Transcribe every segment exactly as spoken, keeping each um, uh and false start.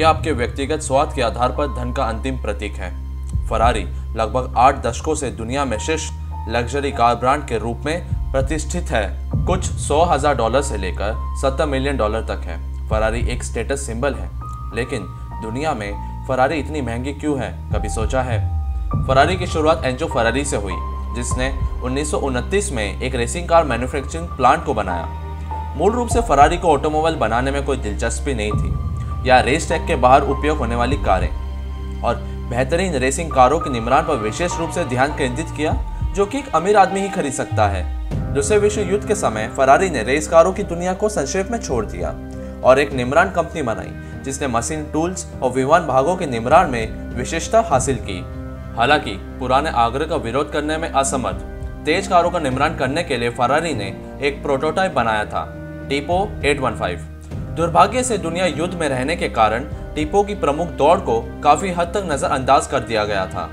यह आपके व्यक्तिगत स्वाद के आधार पर धन का अंतिम प्रतीक है। फरारी लगभग आठ दशकों से दुनिया में शीर्ष लग्जरी कार ब्रांड के रूप में प्रतिष्ठित है। कुछ सौ हजार डॉलर से लेकर सत्तर मिलियन डॉलर तक है। फरारी एक स्टेटस सिंबल है, लेकिन दुनिया में फरारी इतनी महंगी क्यों है, कभी सोचा है? फरारी की शुरुआत एंजो फरारी से हुई, जिसने उन्नीस सौ उनतीस में एक रेसिंग कार मैन्युफैक्चरिंग प्लांट को बनाया। मूल रूप से फरारी को ऑटोमोबाइल बनाने में कोई दिलचस्पी नहीं थी या रेस ट्रैक के बाहर उपयोग होने वाली कारें और बेहतरीन रेसिंग कारों के निर्माण पर विशेष रूप से ध्यान केंद्रित किया, जो कि एक अमीर आदमी ही खरीद सकता है। दूसरे विश्व युद्ध के समय फरारी ने रेस कारों की दुनिया को संक्षेप में छोड़ दिया और एक निर्माण कंपनी बनाई, जिसने मशीन टूल्स और विमान भागों के निर्माण में विशेषता हासिल की। हालांकि पुराने आग्रह का विरोध करने में असमर्थ तेज कारों का निर्माण करने के लिए फरारी ने एक प्रोटोटाइप बनाया था, टीपो आठ सौ पंद्रह। दुर्भाग्य से दुनिया युद्ध में रहने के कारण टीपो की प्रमुख दौड़ को काफी हद तक नजरअंदाज कर दिया गया था।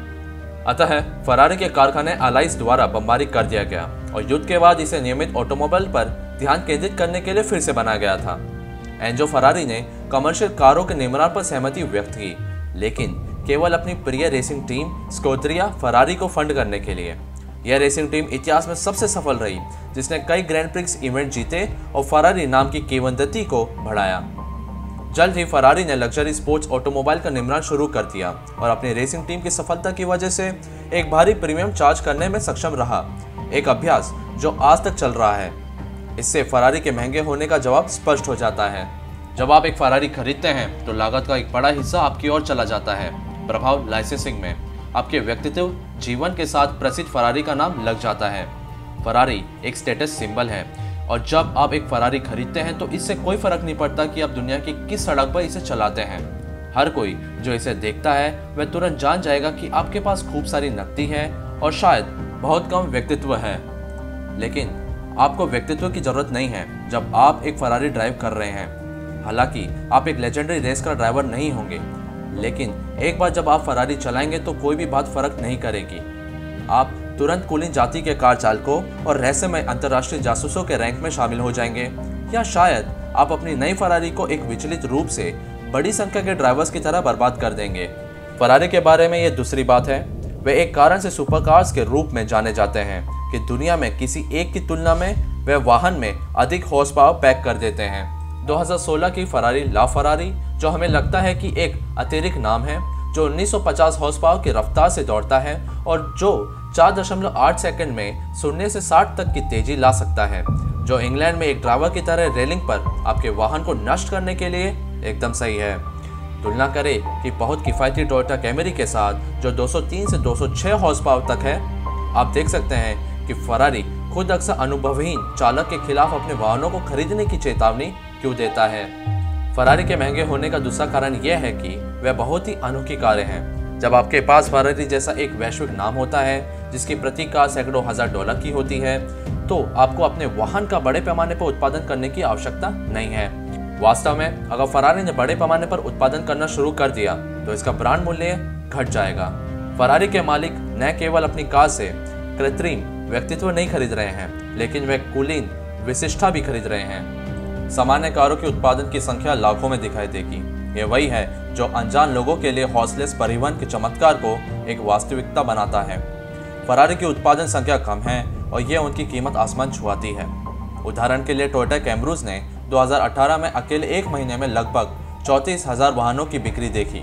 अतः फरारी के कारखाने अलाइस द्वारा बमबारी कर दिया गया और युद्ध के बाद इसे नियमित ऑटोमोबाइल पर ध्यान केंद्रित करने के लिए फिर से बनाया गया था। एंजो फरारी ने कमर्शियल कारों के निर्माण पर सहमति व्यक्त की, लेकिन केवल अपनी प्रिय रेसिंग टीम स्क्वाड्रिया फरारी को फंड करने के लिए। यह रेसिंग टीम इतिहास में सबसे सफल रही, जिसने कई ग्रैंड प्रिक्स इवेंट जीते और फरारी नाम की किंवदंती को बढ़ाया। जल्द ही फरारी ने लग्जरी स्पोर्ट्स ऑटोमोबाइल का निर्माण शुरू कर दिया और अपनी रेसिंग टीम की सफलता की वजह से एक भारी प्रीमियम चार्ज करने में सक्षम रहा, एक अभ्यास जो आज तक चल रहा है। इससे फरारी के महंगे होने का जवाब स्पष्ट हो जाता है। जब आप एक फरारी खरीदते हैं तो लागत का एक बड़ा हिस्सा आपकी ओर चला जाता है। प्रभाव लाइसेंसिंग में आपके व्यक्तित्व जीवन के साथ प्रसिद्ध फरारी का नाम लग जाता है। फरारी एक स्टेटस सिंबल है और जब आप एक फरारी खरीदते हैं तो इससे कोई फर्क नहीं पड़ता कि आप दुनिया की किस सड़क पर इसे चलाते हैं। हर कोई जो इसे देखता है वह तुरंत जान जाएगा कि आपके पास खूब सारी नकदी है और शायद बहुत कम व्यक्तित्व है। लेकिन आपको व्यक्तित्व की जरूरत नहीं है जब आप एक फरारी ड्राइव कर रहे हैं। हालांकि आप एक लेजेंडरी रेस कार ड्राइवर नहीं होंगे, लेकिन एक बार जब आप फरारी चलाएंगे तो कोई भी बात फर्क नहीं करेगी। आप तुरंत कुलीन जाति के कार चालकों और रहस्यमय अंतर्राष्ट्रीय जासूसों के रैंक में शामिल हो जाएंगे, या शायद आप अपनी नई फरारी को एक विचलित रूप से बड़ी संख्या के ड्राइवर्स की तरह बर्बाद कर देंगे। फरारी के बारे में ये दूसरी बात है, वे एक कारण से सुपरकार्स के रूप में जाने जाते हैं कि दुनिया में किसी एक की तुलना में वे वाहन में अधिक हॉर्स पावर पैक कर देते हैं। दो हज़ार सोलह की फरारी ला फरारी, जो हमें लगता है कि एक अतिरिक्त नाम है, जो उन्नीस सौ पचास हॉर्स पावर की रफ्तार से दौड़ता है और जो चार दशमलव आठ सेकंड में शून्य से साठ तक की तेजी ला सकता है, जो इंग्लैंड में एक ड्राइवर की तरह रेलिंग पर आपके वाहन को नष्ट करने के लिए एकदम सही है। तुलना करें कि बहुत किफायती टोयोटा कैमरी के साथ जो दो सौ तीन से दो सौ छह हॉर्स पावर तक है। आप देख सकते हैं कि फरारी खुद अक्सर अनुभवहीन चालक के खिलाफ अपने वाहनों को खरीदने की चेतावनी क्यों देता है। फरारी के महंगे होने का दूसरा कारण यह है कि वे बहुत ही अनोखी कारें हैं। जब आपके पास फरारी जैसा एक वैश्विक नाम होता है जिसकी प्रति कार सैकड़ों हजार डॉलर की होती है, तो आपको अपने वाहन का बड़े पैमाने पर उत्पादन करने की आवश्यकता नहीं है। वास्तव में अगर फरारी ने बड़े पैमाने पर उत्पादन करना शुरू कर दिया तो इसका ब्रांड मूल्य घट जाएगा। फरारी के मालिक न केवल अपनी कार से कृत्रिम व्यक्तित्व नहीं खरीद रहे हैं, लेकिन वे कुलीन विशिष्टता भी खरीद रहे हैं। सामान्य कारों के उत्पादन की संख्या लाखों में दिखाई देगी। ये वही है जो अनजान लोगों के लिए हॉर्सलेस परिवहन के चमत्कार को एक वास्तविकता बनाता है। फरारी की उत्पादन संख्या कम है और ये उनकी कीमत आसमान छुआती है। उदाहरण के लिए टोयोटा कैमरूज ने दो हज़ार अठारह में अकेले एक महीने में लगभग चौंतीस हजार वाहनों की बिक्री देखी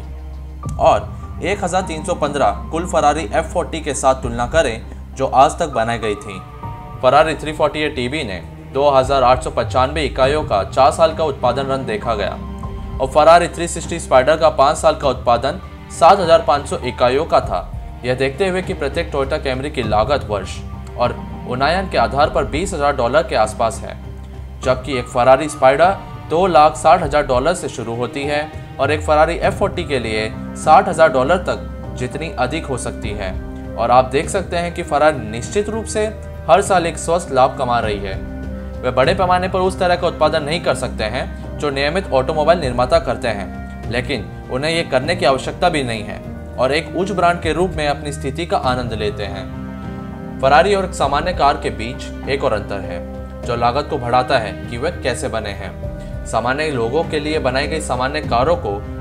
और एक हज़ार तीन सौ पंद्रह कुल फरारी एफ चालीस के साथ तुलना करें जो आज तक बनाई गई थी। फरारी तीन सौ अड़तालीस टीबी ने दो हज़ार आठ सौ पचानवे इकाइयों का चार साल का उत्पादन रन देखा गया और फरारी तीन सौ साठ स्पाइडर का पाँच साल का उत्पादन सात हज़ार पाँच सौ इकाइयों का था। यह देखते हुए कि प्रत्येक टोयोटा कैमरी की लागत वर्ष और उन्नयन के आधार पर बीस हजार डॉलर के आसपास है, जबकि एक फरारी स्पाइडर दो लाख साठ हजार डॉलर से शुरू होती है और एक फरारी एफ चालीस के लिए साठ हजार डॉलर तक जितनी अधिक हो सकती है। और आप देख सकते हैं कि फरारी निश्चित रूप से हर साल एक स्वस्थ लाभ कमा रही है। वे बड़े पैमाने पर उस तरह का उत्पादन नहीं कर सकते हैं जो नियमित ऑटोमोबाइल निर्माता करते हैं, लेकिन उन्हें ये करने की आवश्यकता भी नहीं है और एक उच्च ब्रांड के रूप में अपनी स्थिति का आनंद लेते हैं। फरारी और एक सामान्य कार के बीच एक और अंतर है जो लागत को बढ़ाता है कि वे कैसे बने हैं। सामान्य लोगों के लिए बनाई गई सामान्य कारों को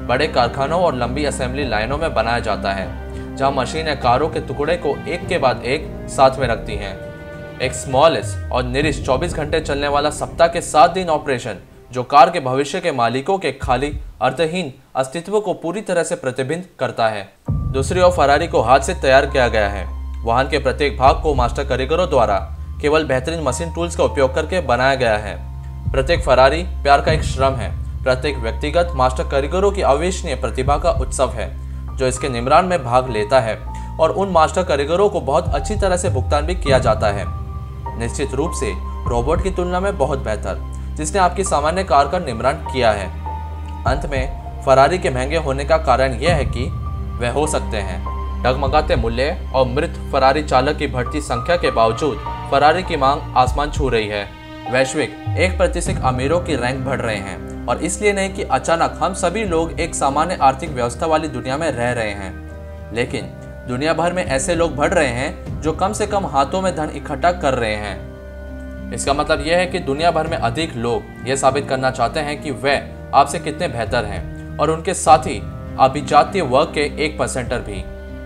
बड़े कारखानों और लंबी असेंबली लाइनों में बनाया जाता है, जहां मशीनें कारों के टुकड़े को एक के बाद एक साथ में रखती हैं। एक स्मॉलेस्ट और निरिश चौबीस घंटे चलने वाला सप्ताह के सात दिन ऑपरेशन, जो कार के भविष्य के मालिकों के खाली अर्थहीन अस्तित्व को पूरी तरह से प्रतिबिंबित करता है। दूसरी ओर फरारी को हाथ से तैयार किया गया है। वाहन के प्रत्येक भाग को मास्टर कारीगरों द्वारा केवल बेहतरीन मशीन टूल्स का उपयोग करके बनाया गया है। प्रत्येक फरारी प्यार का एक श्रम है, प्रत्येक व्यक्तिगत मास्टर कारीगरों की अविश्वसनीय प्रतिभा का उत्सव है, जो इसके निर्माण में भाग लेता है, और उन मास्टर कारीगरों को बहुत अच्छी तरह से भुगतान भी किया जाता है, निश्चित रूप से रोबोट की तुलना में बहुत बेहतर, जिसने आपकी सामान्य कार का निर्माण किया है। अंत में फरारी के महंगे होने का कारण यह है कि वे हो सकते हैं। डगमगाते मूल्य और मृत फरारी चालक की बढ़ती संख्या के बावजूद फरारी की मांग आसमान छू रही है। वैश्विक एक प्रतिशत अमीरों की रैंक बढ़ रहे हैं, और इसलिए नहीं कि अचानक हम सभी लोग एक सामान्य आर्थिक व्यवस्था वाली दुनिया में रह रहे हैं, लेकिन दुनिया भर में ऐसे लोग बढ़ रहे हैं जो कम से कम हाथों में धन इकट्ठा कर रहे हैं। इसका मतलब यह है कि दुनिया भर में अधिक लोग यह साबित करना चाहते हैं कि वे आपसे कितने बेहतर हैं, और उनके साथी अभिजातीय वर्ग के एक परसेंटर भी।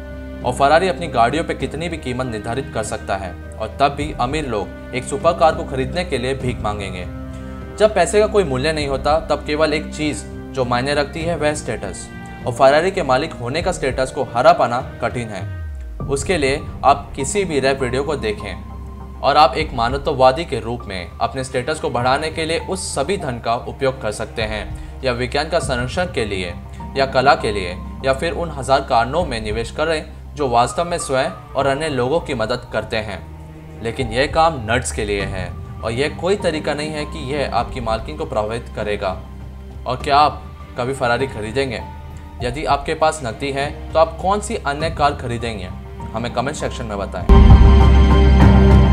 और फरारी अपनी गाड़ियों पर कितनी भी कीमत निर्धारित कर सकता है, और तब भी अमीर लोग एक सुपर कार को खरीदने के लिए भीख मांगेंगे। जब पैसे का कोई मूल्य नहीं होता, तब केवल एक चीज जो मायने रखती है वह स्टेटस, और फरारी के मालिक होने का स्टेटस को हरा पाना कठिन है। उसके लिए आप किसी भी रैप वीडियो को देखें, और आप एक मानवतावादी के रूप में अपने स्टेटस को बढ़ाने के लिए उस सभी धन का उपयोग कर सकते हैं, या विज्ञान का संरक्षण के लिए, या कला के लिए, या फिर उन हजार कारणों में निवेश करें जो वास्तव में स्वयं और अन्य लोगों की मदद करते हैं। लेकिन यह काम नर्ड्स के लिए है, और यह कोई तरीका नहीं है कि यह आपकी मालकिन को प्रभावित करेगा। और क्या आप कभी फरारी खरीदेंगे? यदि आपके पास नकदी है तो आप कौन सी अन्य कार खरीदेंगे? हमें कमेंट सेक्शन में बताएं।